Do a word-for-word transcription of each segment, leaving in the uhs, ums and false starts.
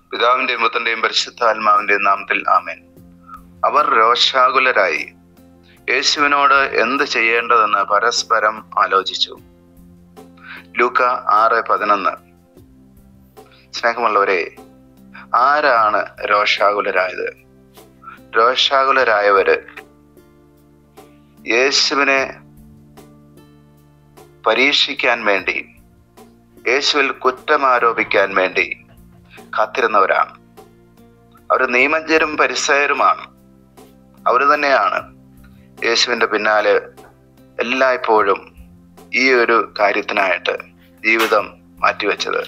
പിതാവിന്റെയും പുത്രന്റെയും പരിശുദ്ധാത്മാവിന്റെയും നാമത്തിൽ ആമേൻ. അവർ രോഷാകുലരായി യേശുവിനോട് എന്ത് ചെയ്യേണ്ടതെന്ന് പരസ്പരം ആലോചിച്ചു. ലൂക്ക ആറ് പതിനൊന്ന്. സ്നേഹമുള്ളവരെ, ആരാണ് രോഷാകുലരായത്? രോഷാകുലരായവര് യേശുവിനെ പരീക്ഷിക്കാൻ വേണ്ടി, യേശുവിൽ കുറ്റം ആരോപിക്കാൻ വേണ്ടി കാത്തിരുന്നവരാണ്. അവർ നിയമജ്ഞരും പരിസയരുമാണ്. അവർ തന്നെയാണ് യേശുവിൻ്റെ പിന്നാലെ എല്ലായ്പ്പോഴും ഈ ഒരു കാര്യത്തിനായിട്ട് ജീവിതം മാറ്റിവെച്ചത്.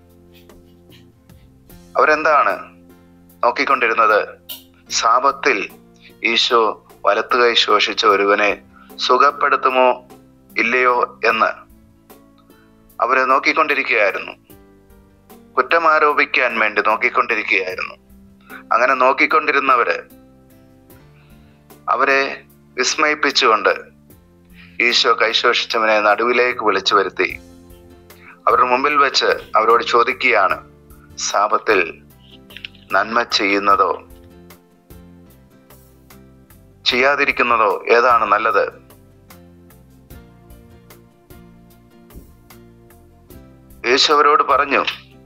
അവരെന്താണ് നോക്കിക്കൊണ്ടിരുന്നത്? സാപത്തിൽ ഈശോ വലത്തുകൈ ശോഷിച്ച ഒരുവനെ സുഖപ്പെടുത്തുമോ ഇല്ലയോ എന്ന് അവരെ നോക്കിക്കൊണ്ടിരിക്കുകയായിരുന്നു. കുറ്റമാരോപിക്കാൻ വേണ്ടി നോക്കിക്കൊണ്ടിരിക്കുകയായിരുന്നു. അങ്ങനെ നോക്കിക്കൊണ്ടിരുന്നവര് അവരെ വിസ്മയിപ്പിച്ചുകൊണ്ട് ഈശോ കൈശോഷിച്ചവനെ നടുവിലേക്ക് വിളിച്ചു വരുത്തി അവരുടെ മുമ്പിൽ വെച്ച് അവരോട് ചോദിക്കുകയാണ്, സാപത്തിൽ നന്മ ചെയ്യുന്നതോ ചെയ്യാതിരിക്കുന്നതോ ഏതാണ് നല്ലത്? യേശു അവരോട് പറഞ്ഞു,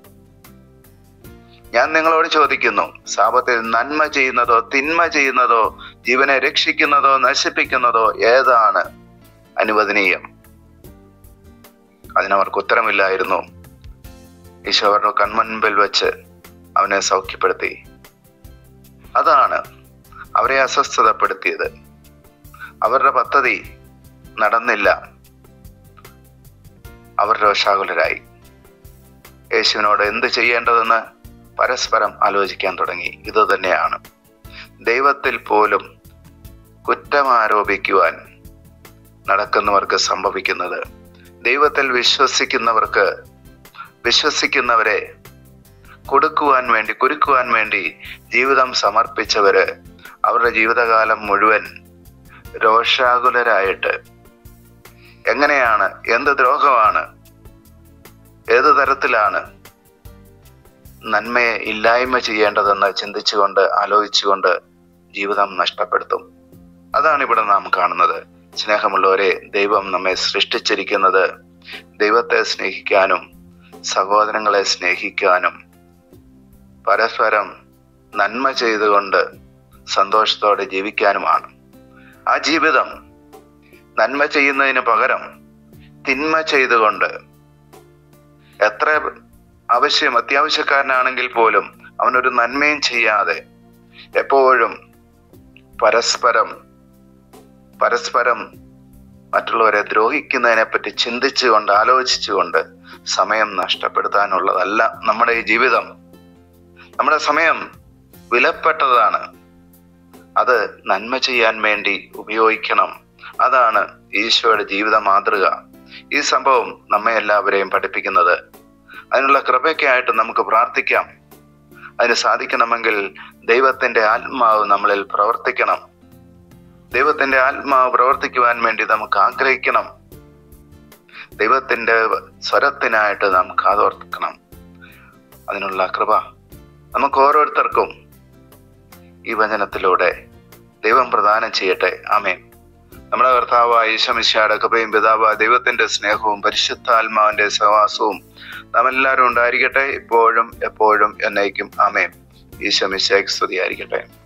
ഞാൻ നിങ്ങളോട് ചോദിക്കുന്നു, സാപത്തിൽ നന്മ ചെയ്യുന്നതോ തിന്മ ചെയ്യുന്നതോ ജീവനെ രക്ഷിക്കുന്നതോ നശിപ്പിക്കുന്നതോ ഏതാണ് അനുവദനീയം? അതിനവർക്ക് ഉത്തരമില്ലായിരുന്നു. ഈശോ അവരുടെ കൺമുൻപിൽ വെച്ച് അവനെ സൗഖ്യപ്പെടുത്തി. അതാണ് അവരെ അസ്വസ്ഥതപ്പെടുത്തിയത്. അവരുടെ പദ്ധതി നടന്നില്ല. അവർ രോഷാകുലരായി യേശുവിനോട് എന്ത് ചെയ്യേണ്ടതെന്ന് പരസ്പരം ആലോചിക്കാൻ തുടങ്ങി. ഇത് തന്നെയാണ് ദൈവത്തിൽ പോലും കുറ്റമാരോപിക്കുവാൻ നടക്കുന്നവർക്ക് സംഭവിക്കുന്നത്. ദൈവത്തിൽ വിശ്വസിക്കുന്നവർക്ക് വിശ്വസിക്കുന്നവരെ കൊടുക്കുവാൻ വേണ്ടി കുരുക്കുവാൻ വേണ്ടി ജീവിതം സമർപ്പിച്ചവര് അവരുടെ ജീവിതകാലം മുഴുവൻ രോഷാകുലരായിട്ട് എങ്ങനെയാണ്, എന്ത് ദ്രോഹമാണ്, ഏത് തരത്തിലാണ് നന്മയെ ഇല്ലായ്മ ചെയ്യേണ്ടതെന്ന് ചിന്തിച്ചുകൊണ്ട് ആലോചിച്ചുകൊണ്ട് ജീവിതം നഷ്ടപ്പെടുത്തും. അതാണ് ഇവിടെ നാം കാണുന്നത്. സ്നേഹമുള്ളവരെ, ദൈവം നമ്മെ സൃഷ്ടിച്ചിരിക്കുന്നത് ദൈവത്തെ സ്നേഹിക്കാനും സഹോദരങ്ങളെ സ്നേഹിക്കാനും പരസ്പരം നന്മ ചെയ്തുകൊണ്ട് സന്തോഷത്തോടെ ജീവിക്കാനുമാണ്. ആ ജീവിതം നന്മ ചെയ്യുന്നതിന് പകരം തിന്മ ചെയ്തുകൊണ്ട്, എത്ര ആവശ്യം അത്യാവശ്യക്കാരനാണെങ്കിൽ പോലും അവനൊരു നന്മയും ചെയ്യാതെ എപ്പോഴും പരസ്പരം പരസ്പരം മറ്റുള്ളവരെ ദ്രോഹിക്കുന്നതിനെ പറ്റി ചിന്തിച്ചുകൊണ്ട് ആലോചിച്ചുകൊണ്ട് സമയം നഷ്ടപ്പെടുത്താനുള്ളതല്ല നമ്മുടെ ഈ ജീവിതം. നമ്മുടെ സമയം വിലപ്പെട്ടതാണ്. അത് നന്മ ചെയ്യാൻ വേണ്ടി ഉപയോഗിക്കണം. അതാണ് ഈശോയുടെ ജീവിത മാതൃക. ഈ സംഭവം നമ്മെ എല്ലാവരെയും പഠിപ്പിക്കുന്നത്. അതിനുള്ള കൃപയ്ക്കായിട്ട് നമുക്ക് പ്രാർത്ഥിക്കാം. അതിന് സാധിക്കണമെങ്കിൽ ദൈവത്തിന്റെ ആത്മാവ് നമ്മളിൽ പ്രവർത്തിക്കണം. ദൈവത്തിന്റെ ആത്മാവ് പ്രവർത്തിക്കുവാൻ വേണ്ടി നമുക്ക് ആഗ്രഹിക്കണം. ദൈവത്തിന്റെ സ്വരത്തിനായിട്ട് നാം കാതോർക്കണം. അതിനുള്ള കൃപ നമുക്ക് ഓരോരുത്തർക്കും ഈ വചനത്തിലൂടെ ദൈവം പ്രദാനം ചെയ്യട്ടെ. ആമേൻ. നമ്മുടെ കർത്താവായ ഈശോ മിശിഹായുടെ കൃപയും പിതാവായ ദൈവത്തിന്റെ സ്നേഹവും പരിശുദ്ധാത്മാവിന്റെ സഹവാസവും നാം എല്ലാവരും ഉണ്ടായിരിക്കട്ടെ, ഇപ്പോഴും എപ്പോഴും എന്നേക്കും. ആമേൻ. ഈശോ മിശിഹായ്ക്ക് സ്തുതിയായിരിക്കട്ടെ.